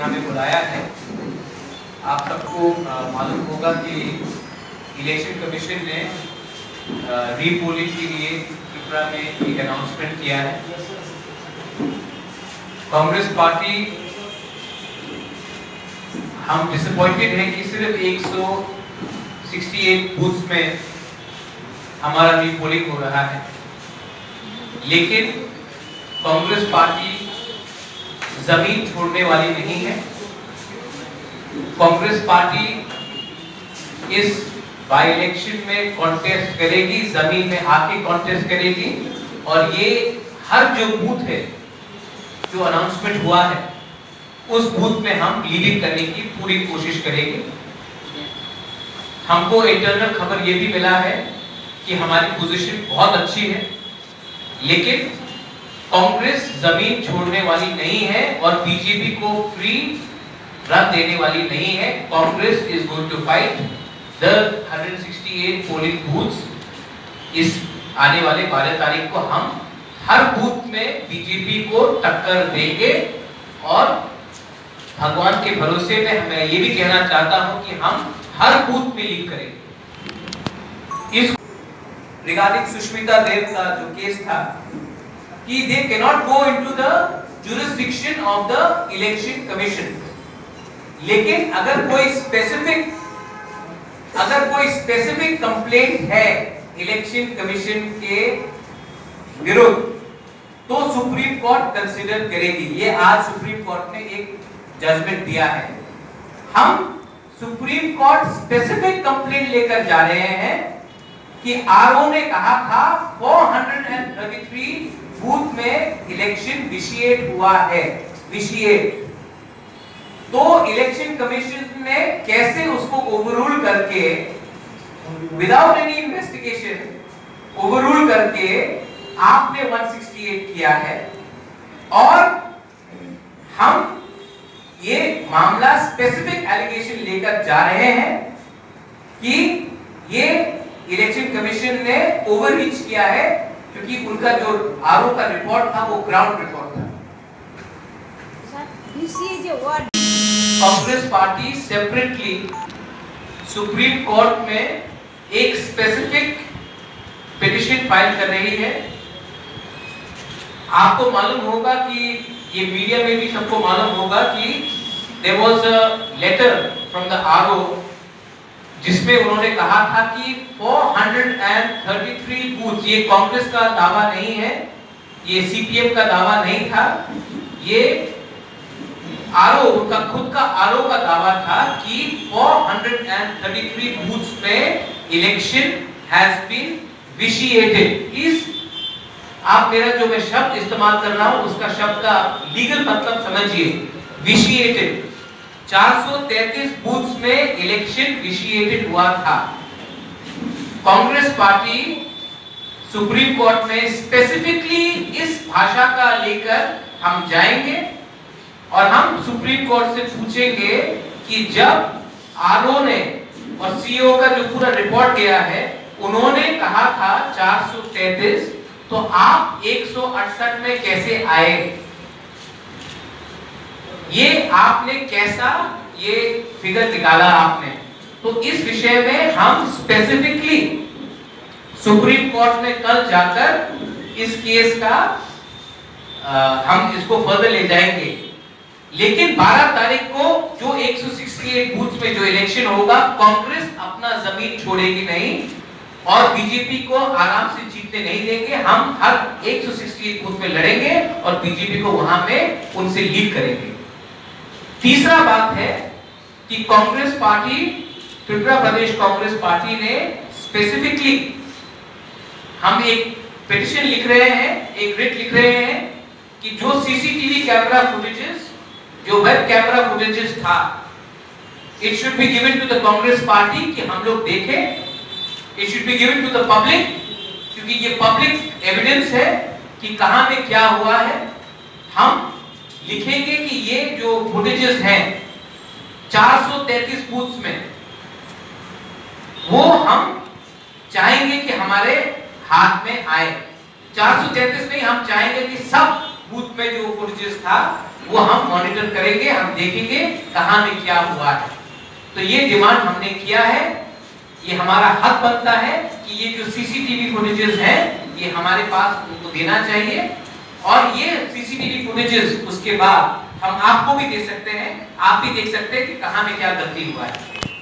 यहाँ पे बुलाया है। आप सबको मालूम होगा कि इलेक्शन कमीशन ने रीपोलिंग के लिए त्रिपुरा में एक अनाउंसमेंट किया है। कांग्रेस पार्टी हम डिसअपॉइंटेड हैं कि सिर्फ 168 बूथ्स में हमारा रीपोलिंग हो रहा है, लेकिन कांग्रेस पार्टी जमीन छोड़ने वाली नहीं है। कांग्रेस पार्टी इस बाई इलेक्शन में कॉन्टेस्ट करेगी, जमीन में आके कॉन्टेस्ट करेगी, और ये हर जो बूथ है जो अनाउंसमेंट हुआ है उस बूथ में हम लीडिंग करने की पूरी कोशिश करेंगे। हमको इंटरनल खबर ये भी मिला है कि हमारी पोजीशन बहुत अच्छी है, लेकिन कांग्रेस जमीन छोड़ने वाली नहीं है और बीजेपी को फ्री रन देने वाली नहीं है। Congress is going to fight the 168 polling booths. इस आने वाले 12 तारीख को हम हर बूथ में बीजेपी को टक्कर देंगे, और भगवान के भरोसे में मैं ये भी कहना चाहता हूं कि हम हर बूथ में लीड करेंगे। इस रिगार्डिंग सुष्मिता देव का जो केस था कि they can not go into the jurisdiction of the election commission, लेकिन अगर कोई स्पेसिफिक कंप्लेंट है इलेक्शन कमीशन के विरुद्ध तो सुप्रीम कोर्ट कंसीडर करेगी। ये आज सुप्रीम कोर्ट ने एक जजमेंट दिया है। हम सुप्रीम कोर्ट स्पेसिफिक कंप्लेंट लेकर जा रहे हैं कि आरओ ने कहा था 433 बूथ में इलेक्शन विशिएट हुआ है। तो इलेक्शन कमीशन ने कैसे उसको ओवररूल करके, विदाउट एनी इन्वेस्टिगेशन ओवररूल करके आपने 168 किया है, और हम ये मामला स्पेसिफिक एलिगेशन लेकर जा रहे हैं कि ये इलेक्शन कमीशन ने ओवररीच किया है, क्योंकि उनका जो आरओ का रिपोर्ट था वो ग्राउंड रिपोर्ट था। Congress party separately supreme court में एक स्पेसिफिक पिटीशन फाइल कर रही है। आपको मालूम होगा कि ये मीडिया में भी सबको मालूम होगा कि there was a letter from the RO जिसमें उन्होंने कहा था कि 433 बूथ, ये कांग्रेस का दावा नहीं है, ये सीपीएम का दावा नहीं था, ये आरओ, उनका खुद का आरओ का दावा था कि 433 बूथ्स में election has been vitiated. Please आप मेरा जो मैं शब्द इस्तेमाल कर रहा हूं उसका शब्द का लीगल मतलब समझिए। विशिएटेड 433 बूथ्स में इलेक्शन विशिएटेड हुआ था। कांग्रेस पार्टी सुप्रीम कोर्ट में स्पेसिफिकली इस भाषा का लेकर हम जाएंगे, और हम सुप्रीम कोर्ट से पूछेंगे कि जब आरओ ने और सीईओ का जो पूरा रिपोर्ट गया है, उन्होंने कहा था 433, तो आप 168 में कैसे आए? ये आपने कैसा ये फिगर निकाला आपने? तो इस विषय में हम स्पेसिफिकली सुप्रीम कोर्ट में कल जाकर इस केस का हम इसको फर्दर ले जाएंगे। लेकिन 12 तारीख को जो 168 बूथ में जो इलेक्शन होगा, कांग्रेस अपना जमीन छोड़ेगी नहीं और बीजेपी को आराम से जीतने नहीं देंगे। हम हर 168 बूथ में लड़ेंगे और बीजेपी को वहां में उनसे लीड करेंगे। तीसरा बात है कि कांग्रेस पार्टी, त्रिपुरा प्रदेश कांग्रेस पार्टी ने स्पेसिफिकली, हम एक पिटीशन लिख रहे हैं, एक रिट लिख रहे हैं कि जो सीसीटीवी कैमरा फुटेजेस, जो वेब कैमरा फुटेजेस था, it should be given to the Congress party कि हम लोग देखें। It should be given to the public, क्योंकि ये पब्लिक एविडेंस है कि कहां में क्या हुआ है। हम लिखेंगे कि ये जो फुटेजेस हैं 433 बूथ्स में, वो हम चाहेंगे कि हमारे हाथ में आए। 433 नहीं, हम चाहेंगे कि सब बूथ में जो फुटेजेस था वो हम मॉनिटर करेंगे, हम देखेंगे कहां में क्या हुआ है। तो ये डिमांड हमने किया है, ये हमारा हक बनता है कि ये जो सीसीटीवी फुटेजेस हैं ये हमारे पास उनको देना चाहिए, और ये सीसीटीवी फुटेजेस उसके बाद हम आपको भी दे सकते हैं, आप भी देख सकते हैं कि कहां में क्या गलती हुआ है।